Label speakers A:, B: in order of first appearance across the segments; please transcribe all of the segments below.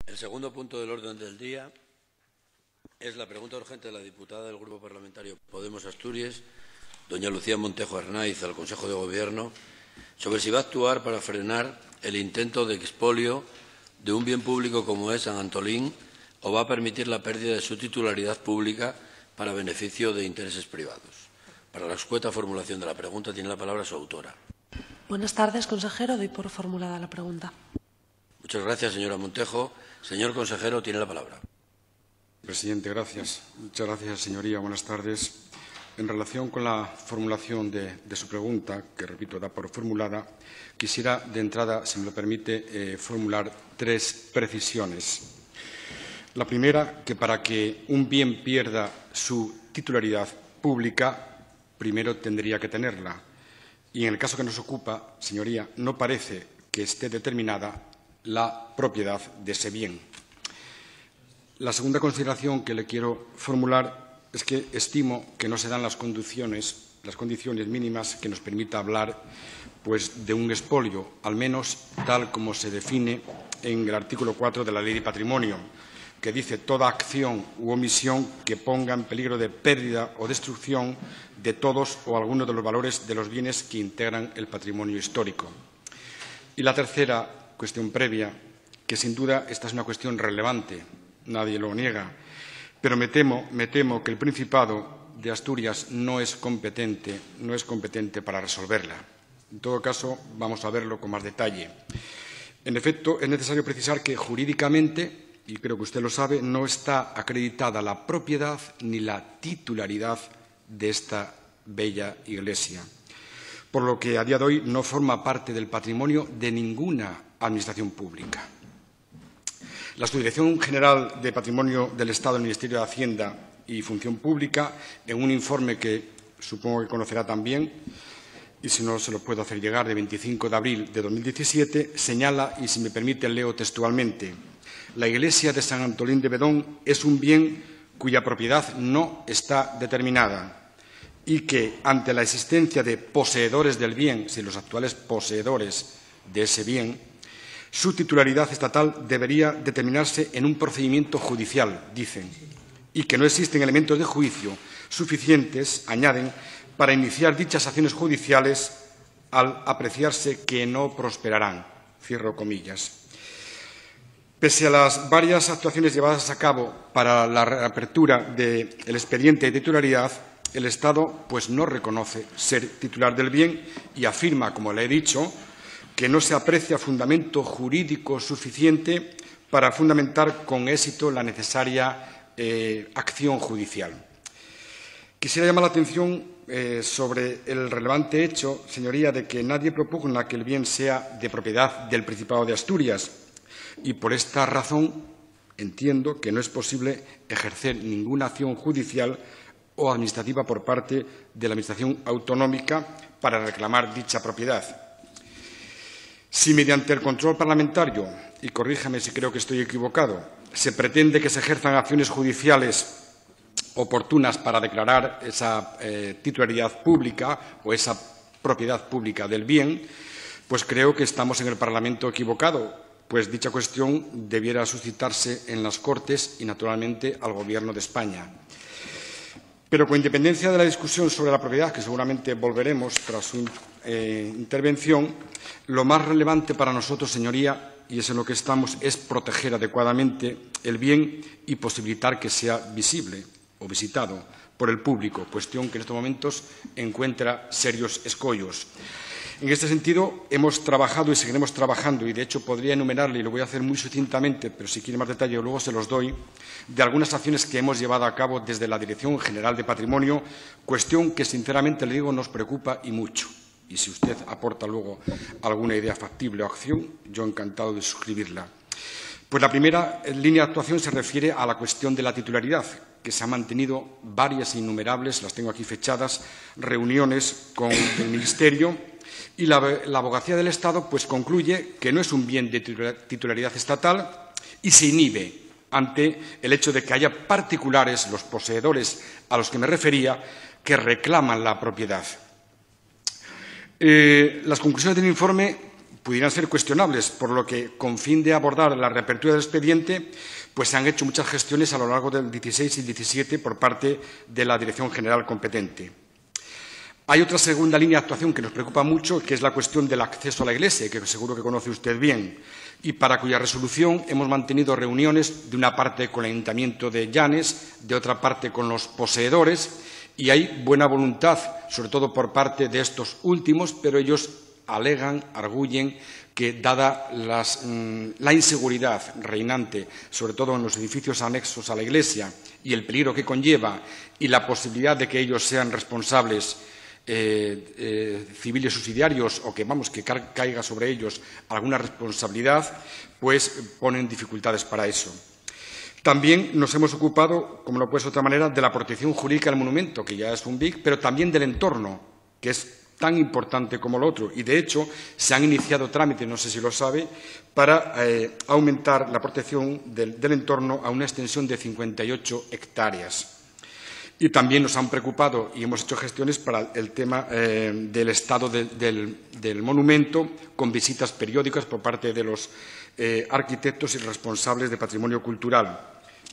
A: El segundo punto del orden del día es la pregunta urgente de la diputada del Grupo Parlamentario Podemos Asturias, doña Lucía Montejo Arnaiz, al Consejo de Gobierno, sobre si va a actuar para frenar el intento de expolio de un bien público como es San Antolín o va a permitir la pérdida de su titularidad pública para beneficio de intereses privados. Para la escueta formulación de la pregunta tiene la palabra su autora.
B: Buenas tardes, consejero. Doy por formulada la pregunta.
A: Muchas gracias, señora Montejo. Señor consejero, tiene la palabra.
C: Presidente, gracias. Muchas gracias, señoría. Buenas tardes. En relación con la formulación de su pregunta, que, repito, da por formulada, quisiera, de entrada, si me lo permite, formular 3 precisiones. La primera, que para que un bien pierda su titularidad pública, primero tendría que tenerla. Y en el caso que nos ocupa, señoría, no parece que esté determinada la propiedad de ese bien. La segunda consideración que le quiero formular es que estimo que no se dan las condiciones mínimas que nos permita hablar de un expolio, al menos tal como se define en el artículo 4 de la Ley de Patrimonio, que dice toda acción u omisión que ponga en peligro de pérdida o destrucción de todos o algunos de los valores de los bienes que integran el patrimonio histórico. Y la tercera cuestión previa, que sin duda esta es una cuestión relevante, nadie lo niega, pero me temo que el Principado de Asturias no es competente para resolverla. En todo caso, vamos a verlo con más detalle. En efecto, es necesario precisar que jurídicamente, y creo que usted lo sabe, no está acreditada la propiedad ni la titularidad de esta bella iglesia, por lo que a día de hoy no forma parte del patrimonio de ninguna administración pública. La Subdirección General de Patrimonio del Estado del Ministerio de Hacienda y Función Pública, en un informe que supongo que conocerá también, y si no se lo puedo hacer llegar, de 25 de abril de 2017, señala, y si me permite leo textualmente: la iglesia de San Antolín de Bedón es un bien cuya propiedad no está determinada y que, ante la existencia de poseedores del bien, si los actuales poseedores de ese bien, su titularidad estatal debería determinarse en un procedimiento judicial, dicen, y que no existen elementos de juicio suficientes, añaden, para iniciar dichas acciones judiciales al apreciarse que no prosperarán. Cierro comillas. Pese a las varias actuaciones llevadas a cabo para la reapertura del expediente de titularidad, el Estado no reconoce ser titular del bien y afirma, como le he dicho, que no se aprecia fundamento jurídico suficiente para fundamentar con éxito la necesaria acción judicial. Quisiera llamar la atención sobre el relevante hecho, señoría, de que nadie propugna que el bien sea de propiedad del Principado de Asturias y, por esta razón, entiendo que no es posible ejercer ninguna acción judicial o administrativa por parte de la Administración autonómica para reclamar dicha propiedad. Si mediante el control parlamentario, y corríjame si creo que estoy equivocado, se pretende que se ejerzan acciones judiciales oportunas para declarar esa titularidad pública o esa propiedad pública del bien, pues creo que estamos en el Parlamento equivocado, pues dicha cuestión debiera suscitarse en las Cortes y, naturalmente, al Gobierno de España. Pero con independencia de la discusión sobre la propiedad, que seguramente volveremos tras su intervención, lo más relevante para nosotros, señoría, y es en lo que estamos, es proteger adecuadamente el bien y posibilitar que sea visible o visitado por el público, cuestión que en estos momentos encuentra serios escollos. En este sentido, hemos trabajado y seguiremos trabajando, y de hecho podría enumerarle, y lo voy a hacer muy sucintamente, pero si quiere más detalle luego se los doy, de algunas acciones que hemos llevado a cabo desde la Dirección General de Patrimonio, cuestión que sinceramente le digo nos preocupa y mucho. Y si usted aporta luego alguna idea factible o acción, yo encantado de suscribirla. Pues la primera línea de actuación se refiere a la cuestión de la titularidad, que se han mantenido varias e innumerables, las tengo aquí fechadas, reuniones con el Ministerio, y la Abogacía del Estado concluye que no es un bien de titularidad estatal y se inhibe ante el hecho de que haya particulares, los poseedores a los que me refería, que reclaman la propiedad. Las conclusiones del informe pudieran ser cuestionables, por lo que, con fin de abordar la reapertura del expediente, pues se han hecho muchas gestiones a lo largo del 16 y 17 por parte de la Dirección General competente. Hay otra segunda línea de actuación que nos preocupa mucho, que es la cuestión del acceso a la Iglesia, que seguro que conoce usted bien, y para cuya resolución hemos mantenido reuniones de una parte con el Ayuntamiento de Llanes, de otra parte con los poseedores, y hay buena voluntad, sobre todo por parte de estos últimos, pero ellos alegan, arguyen que, dada la inseguridad reinante, sobre todo en los edificios anexos a la Iglesia, y el peligro que conlleva, y la posibilidad de que ellos sean responsables civiles subsidiarios o que caiga sobre ellos alguna responsabilidad, pues ponen dificultades para eso. También nos hemos ocupado, como no puede ser de otra manera, de la protección jurídica del monumento, que ya es un BIC, pero también del entorno, que es tan importante como lo otro. Y, de hecho, se han iniciado trámites, no sé si lo sabe, para aumentar la protección del entorno a una extensión de 58 hectáreas. Y también nos han preocupado y hemos hecho gestiones para el tema del estado del monumento, con visitas periódicas por parte de los arquitectos y responsables de patrimonio cultural.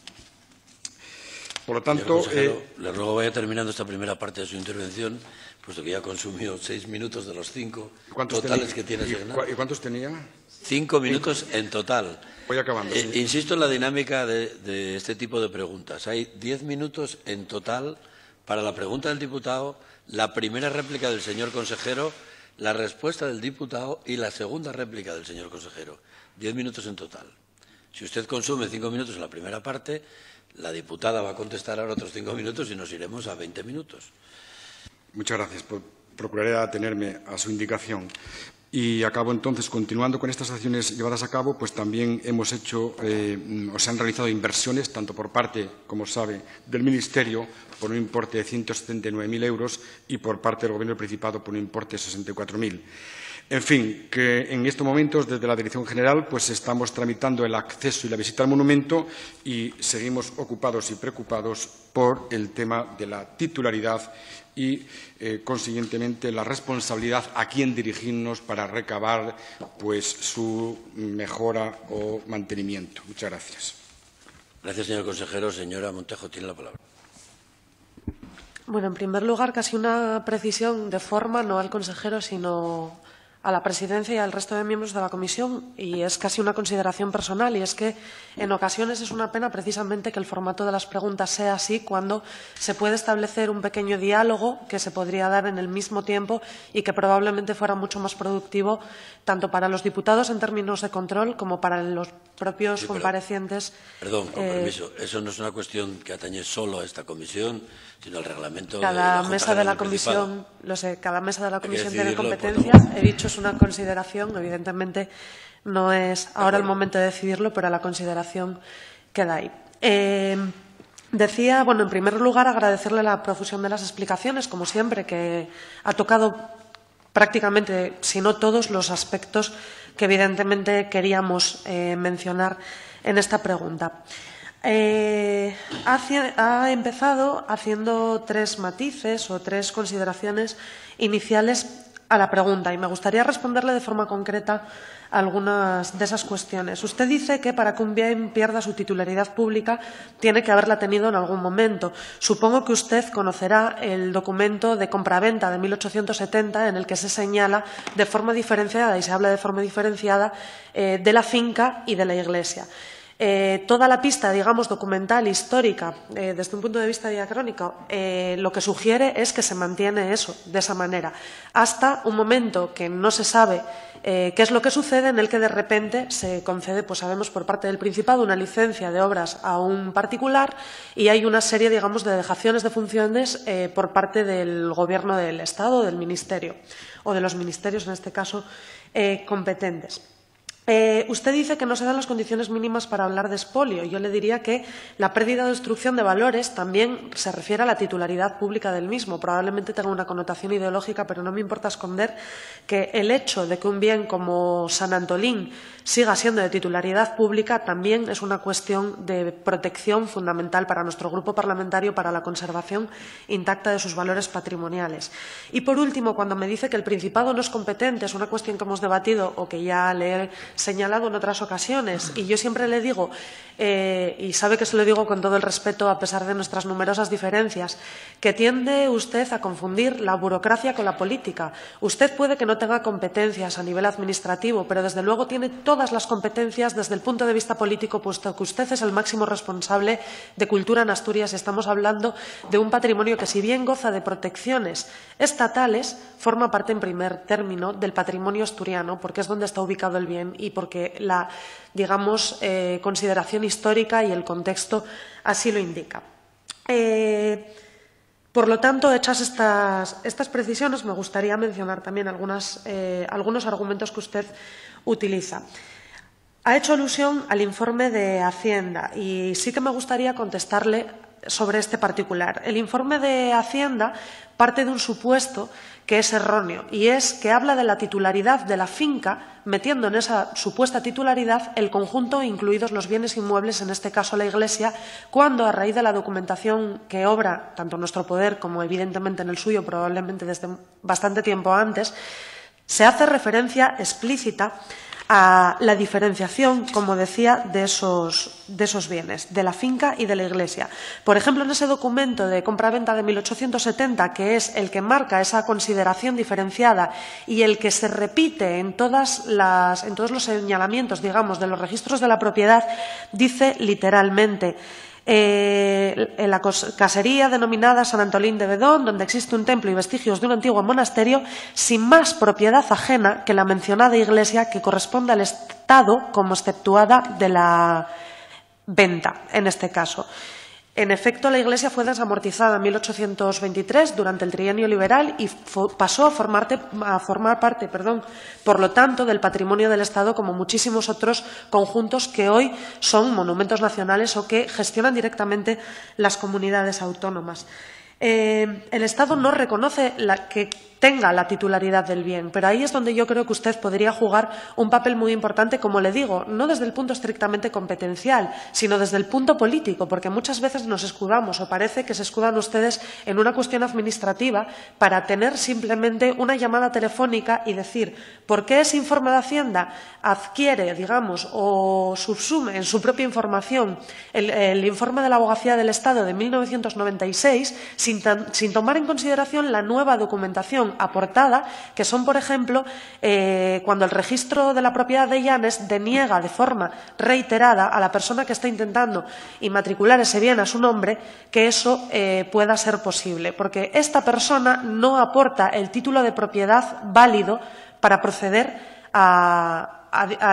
C: Por lo tanto,
A: le ruego vaya terminando esta primera parte de su intervención, puesto que ya consumió 6 minutos de los 5 totales que tiene asignado.
C: ¿Y cuántos tenía?
A: 5 minutos en total.
C: Voy acabando. Sí.
A: Insisto en la dinámica de este tipo de preguntas. Hay 10 minutos en total para la pregunta del diputado, la primera réplica del señor consejero, la respuesta del diputado y la segunda réplica del señor consejero. 10 minutos en total. Si usted consume 5 minutos en la primera parte, la diputada va a contestar ahora otros 5 minutos y nos iremos a 20 minutos.
C: Muchas gracias. Procuraré atenerme a su indicación. Y acabo entonces, continuando con estas acciones llevadas a cabo, pues también hemos hecho o se han realizado inversiones, tanto por parte, como sabe, del Ministerio, por un importe de 179.000 euros y por parte del Gobierno del Principado por un importe de 64.000. En fin, que en estos momentos, desde la Dirección General, pues estamos tramitando el acceso y la visita al monumento y seguimos ocupados y preocupados por el tema de la titularidad y, consiguientemente, la responsabilidad a quién dirigirnos para recabar pues, su mejora o mantenimiento. Muchas gracias.
A: Gracias, señor consejero. Señora Montejo, tiene la palabra.
B: Bueno, en primer lugar, casi una precisión de forma, no al consejero, sino a la presidencia y al resto de miembros de la comisión, y es casi una consideración personal, y es que en ocasiones es una pena precisamente que el formato de las preguntas sea así, cuando se puede establecer un pequeño diálogo que se podría dar en el mismo tiempo y que probablemente fuera mucho más productivo tanto para los diputados en términos de control como para los propios comparecientes.
A: Perdón, con permiso. Eso no es una cuestión que atañe solo a esta comisión, sino al reglamento
B: cada
A: de la
B: mesa de la
A: Principado.
B: comisión, lo sé, cada mesa de la comisión tiene
A: decidirlo
B: competencia. He dicho es una consideración, evidentemente no es ahora el momento de decidirlo, pero la consideración queda ahí. Decía, bueno, en primer lugar, agradecerle la profusión de las explicaciones, como siempre, que ha tocado prácticamente, si no todos, los aspectos que evidentemente queríamos mencionar en esta pregunta. Ha empezado haciendo 3 matices o 3 consideraciones iniciales a la pregunta y me gustaría responderle de forma concreta a algunas de esas cuestiones. Usted dice que para que un bien pierda su titularidad pública tiene que haberla tenido en algún momento. Supongo que usted conocerá el documento de compraventa de 1870 en el que se señala de forma diferenciada, y se habla de forma diferenciada, de la finca y de la iglesia. Toda la pista, digamos, documental, histórica, desde un punto de vista diacrónico, lo que sugiere es que se mantiene eso, de esa manera, hasta un momento que no se sabe qué es lo que sucede, en el que de repente se concede, pues sabemos, por parte del Principado una licencia de obras a un particular y hay una serie, digamos, de dejaciones de funciones por parte del Gobierno del Estado, del Ministerio, o de los ministerios, en este caso, competentes. Usted dice que no se dan las condiciones mínimas para hablar de expolio. Yo le diría que la pérdida o destrucción de valores también se refiere a la titularidad pública del mismo. Probablemente tenga una connotación ideológica, pero no me importa esconder que el hecho de que un bien como San Antolín siga siendo de titularidad pública también es una cuestión de protección fundamental para nuestro grupo parlamentario, para la conservación intacta de sus valores patrimoniales. Y, por último, cuando me dice que el Principado no es competente, es una cuestión que hemos debatido o que ya le he señalado en otras ocasiones, y yo siempre le digo, y sabe que se lo digo con todo el respeto a pesar de nuestras numerosas diferencias, que tiende usted a confundir la burocracia con la política. Usted puede que no tenga competencias a nivel administrativo, pero desde luego tiene todas las competencias desde el punto de vista político, puesto que usted es el máximo responsable de cultura en Asturias. Estamos hablando de un patrimonio que, si bien goza de protecciones estatales, forma parte en primer término del patrimonio asturiano, porque es donde está ubicado el bien y porque la, digamos, consideración histórica y el contexto así lo indica. Por lo tanto, hechas estas precisiones, me gustaría mencionar también algunos argumentos que usted utiliza. Ha hecho alusión al informe de Hacienda y sí que me gustaría contestarle sobre este particular. El informe de Hacienda parte de un supuesto que es erróneo, y es que habla de la titularidad de la finca, metiendo en esa supuesta titularidad el conjunto, incluidos los bienes inmuebles, en este caso la Iglesia, cuando, a raíz de la documentación que obra tanto nuestro poder como evidentemente en el suyo, probablemente desde bastante tiempo antes, se hace referencia explícita a la diferenciación, como decía, de esos bienes, de la finca y de la Iglesia. Por ejemplo, en ese documento de compraventa de 1870, que es el que marca esa consideración diferenciada y el que se repite en todos los señalamientos, digamos, de los registros de la propiedad, dice literalmente: en la casería denominada San Antolín de Bedón, donde existe un templo y vestigios de un antiguo monasterio, sin más propiedad ajena que la mencionada iglesia, que corresponde al Estado como exceptuada de la venta, en este caso. En efecto, la Iglesia fue desamortizada en 1823 durante el trienio liberal y pasó a formar parte, por lo tanto, del patrimonio del Estado, como muchísimos otros conjuntos que hoy son monumentos nacionales o que gestionan directamente las comunidades autónomas. El Estado no reconoce que tenga la titularidad del bien, pero ahí es donde yo creo que usted podría jugar un papel muy importante, como le digo, no desde el punto estrictamente competencial, sino desde el punto político, porque muchas veces nos escudamos, o parece que se escudan ustedes en una cuestión administrativa para tener simplemente una llamada telefónica y decir por qué ese informe de Hacienda adquiere, digamos, o subsume en su propia información el informe de la Abogacía del Estado de 1996 sin tomar en consideración la nueva documentación aportada, que son, por ejemplo, cuando el registro de la propiedad de Llanes deniega de forma reiterada a la persona que está intentando inmatricular ese bien a su nombre que eso pueda ser posible, porque esta persona no aporta el título de propiedad válido para proceder a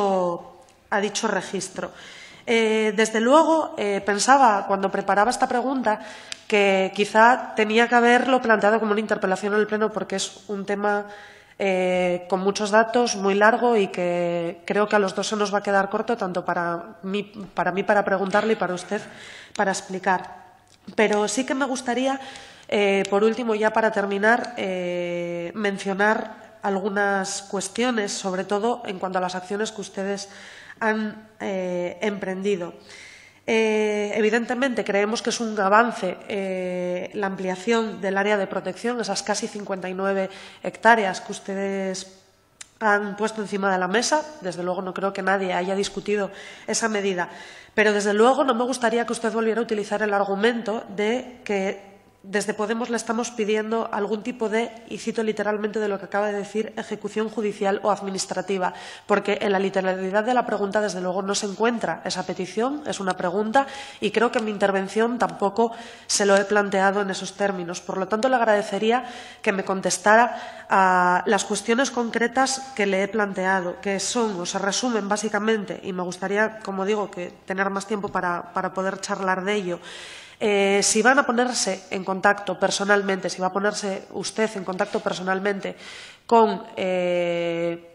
B: dicho registro. Desde luego, pensaba cuando preparaba esta pregunta que quizá tenía que haberlo planteado como una interpelación en el Pleno, porque es un tema con muchos datos, muy largo, y que creo que a los dos se nos va a quedar corto, tanto para mí para preguntarle y para usted para explicar. Pero sí que me gustaría, por último, ya para terminar, mencionar algunas cuestiones, sobre todo en cuanto a las acciones que ustedes han emprendido. Evidentemente, creemos que es un avance la ampliación del área de protección, esas casi 59 hectáreas que ustedes han puesto encima de la mesa. Desde luego, no creo que nadie haya discutido esa medida. Pero, desde luego, no me gustaría que usted volviera a utilizar el argumento de que desde Podemos le estamos pidiendo algún tipo de, y cito literalmente de lo que acaba de decir, ejecución judicial o administrativa, porque en la literalidad de la pregunta, desde luego, no se encuentra esa petición, es una pregunta, y creo que en mi intervención tampoco se lo he planteado en esos términos. Por lo tanto, le agradecería que me contestara a las cuestiones concretas que le he planteado, que son o se resumen básicamente, y me gustaría, como digo, que tener más tiempo para poder charlar de ello. Si van a ponerse en contacto personalmente, si va a ponerse usted en contacto personalmente con el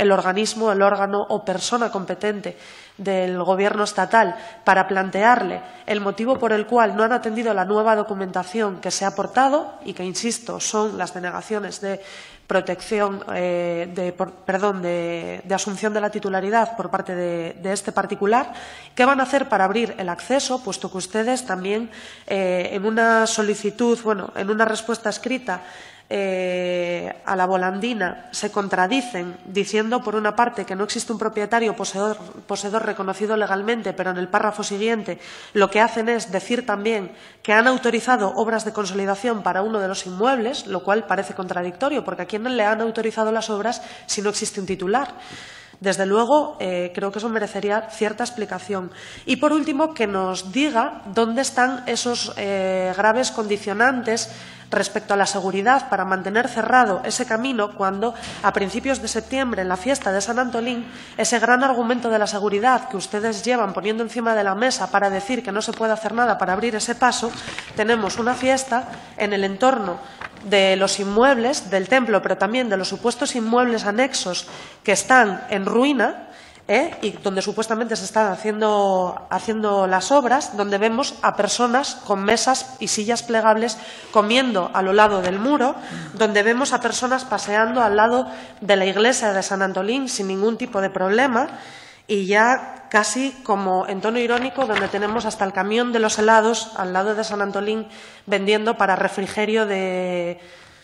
B: el organismo, el órgano o persona competente del Gobierno estatal para plantearle el motivo por el cual no han atendido la nueva documentación que se ha aportado y que, insisto, son las denegaciones de protección, de asunción de la titularidad por parte de este particular, ¿qué van a hacer para abrir el acceso? Puesto que ustedes también en una solicitud, en una respuesta escrita a la volandina se contradicen diciendo, por una parte, que no existe un propietario poseedor reconocido legalmente, pero en el párrafo siguiente lo que hacen es decir también que han autorizado obras de consolidación para uno de los inmuebles, lo cual parece contradictorio, porque ¿a quién le han autorizado las obras si no existe un titular? Desde luego, creo que eso merecería cierta explicación. Y, por último, que nos diga dónde están esos graves condicionantes respecto a la seguridad para mantener cerrado ese camino cuando, a principios de septiembre, en la fiesta de San Antolín, ese gran argumento de la seguridad que ustedes llevan poniendo encima de la mesa para decir que no se puede hacer nada para abrir ese paso, tenemos una fiesta en el entorno de los inmuebles del templo, pero también de los supuestos inmuebles anexos que están en ruina, y donde supuestamente se están haciendo las obras, donde vemos a personas con mesas y sillas plegables comiendo a lo lado del muro, donde vemos a personas paseando al lado de la iglesia de San Antolín sin ningún tipo de problema, y ya casi como en tono irónico, donde tenemos hasta el camión de los helados al lado de San Antolín vendiendo para refrigerio de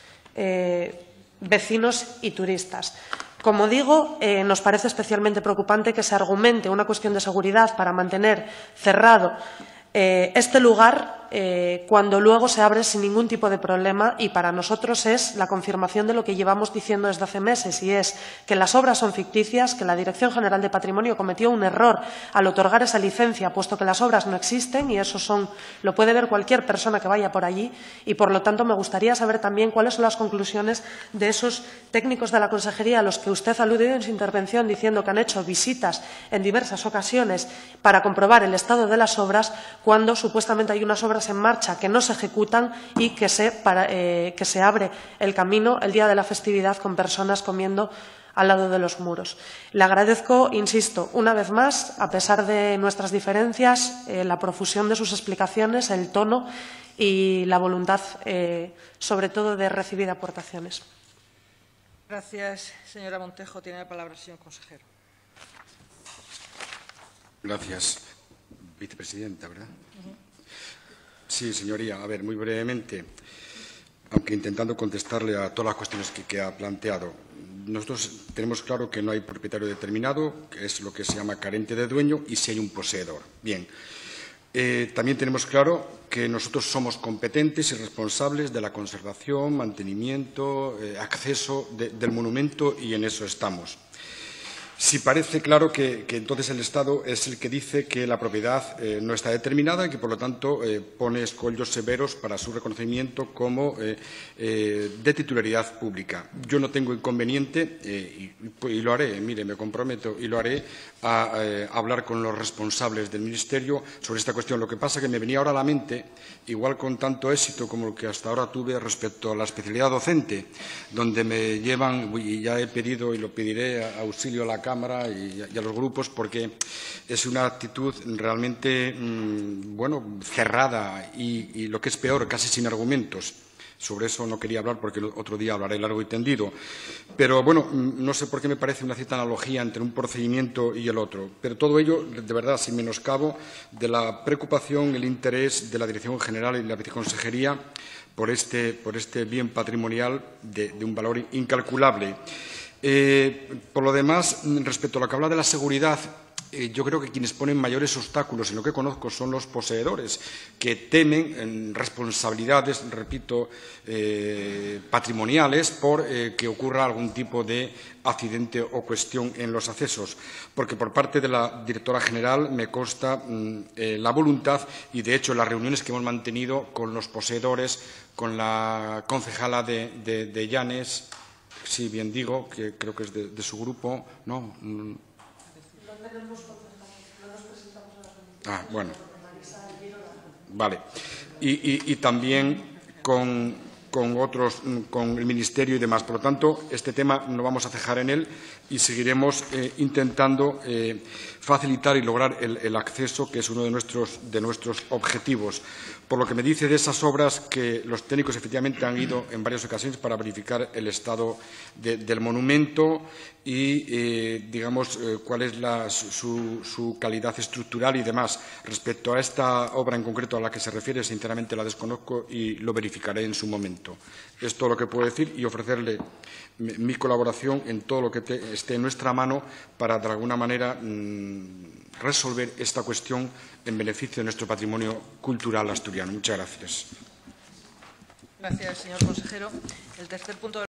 B: vecinos y turistas. Como digo, nos parece especialmente preocupante que se argumente una cuestión de seguridad para mantener cerrado este lugar cuando luego se abre sin ningún tipo de problema, y para nosotros es la confirmación de lo que llevamos diciendo desde hace meses, y es que las obras son ficticias, que la Dirección General de Patrimonio cometió un error al otorgar esa licencia, puesto que las obras no existen, y eso lo puede ver cualquier persona que vaya por allí, y por lo tanto me gustaría saber también cuáles son las conclusiones de esos técnicos de la Consejería a los que usted ha aludido en su intervención, diciendo que han hecho visitas en diversas ocasiones para comprobar el estado de las obras, cuando supuestamente hay unas obras en marcha que no se ejecutan y que se abre el camino el día de la festividad con personas comiendo al lado de los muros. Le agradezco, insisto, una vez más, a pesar de nuestras diferencias, la profusión de sus explicaciones, el tono y la voluntad, sobre todo, de recibir aportaciones.
D: Gracias, señora Montejo. Tiene la palabra el señor consejero.
C: Gracias, vicepresidenta, ¿verdad? Sí, señoría. A ver, muy brevemente, aunque intentando contestarle a todas las cuestiones que ha planteado. Nosotros tenemos claro que no hay propietario determinado, que es lo que se llama carente de dueño, y si hay un poseedor. Bien. También tenemos claro que nosotros somos competentes y responsables de la conservación, mantenimiento, acceso del monumento, y en eso estamos. Sí parece claro que entonces el Estado es el que dice que la propiedad no está determinada y que, por lo tanto, pone escollos severos para su reconocimiento como de titularidad pública. Yo no tengo inconveniente, y lo haré, mire, me comprometo, y lo haré, a hablar con los responsables del Ministerio sobre esta cuestión. Lo que pasa es que me venía ahora a la mente, igual con tanto éxito como el que hasta ahora tuve respecto a la especialidad docente, donde me llevan, y ya he pedido y lo pediré, auxilio a la Cámara y a los grupos, porque es una actitud realmente, cerrada y lo que es peor, casi sin argumentos. Sobre eso no quería hablar porque el otro día hablaré largo y tendido. Pero, no sé por qué me parece una cierta analogía entre un procedimiento y el otro. Pero todo ello, de verdad, sin menoscabo de la preocupación, el interés de la Dirección General y la Viceconsejería por este bien patrimonial de un valor incalculable. Por lo demás, respecto a lo que habla de la seguridad, yo creo que quienes ponen mayores obstáculos, en lo que conozco, son los poseedores, que temen responsabilidades, repito, patrimoniales por que ocurra algún tipo de accidente o cuestión en los accesos. Porque por parte de la directora general me consta la voluntad y, de hecho, las reuniones que hemos mantenido con los poseedores, con la concejala de Llanes. Sí, bien digo, que creo que es de su grupo. No. Bueno. Vale. Y también con con el Ministerio y demás. Por lo tanto, este tema no vamos a cejar en él y seguiremos intentando facilitar y lograr el acceso, que es uno de nuestros objetivos. Por lo que me dice de esas obras, que los técnicos efectivamente han ido en varias ocasiones para verificar el estado del monumento y, digamos, cuál es su calidad estructural y demás. Respecto a esta obra en concreto a la que se refiere, sinceramente la desconozco y lo verificaré en su momento. Es todo lo que puedo decir y ofrecerle mi colaboración en todo lo que esté en nuestra mano para, de alguna manera, resolver esta cuestión en beneficio de nuestro patrimonio cultural asturiano. Muchas gracias.
D: Gracias, señor consejero. El tercer punto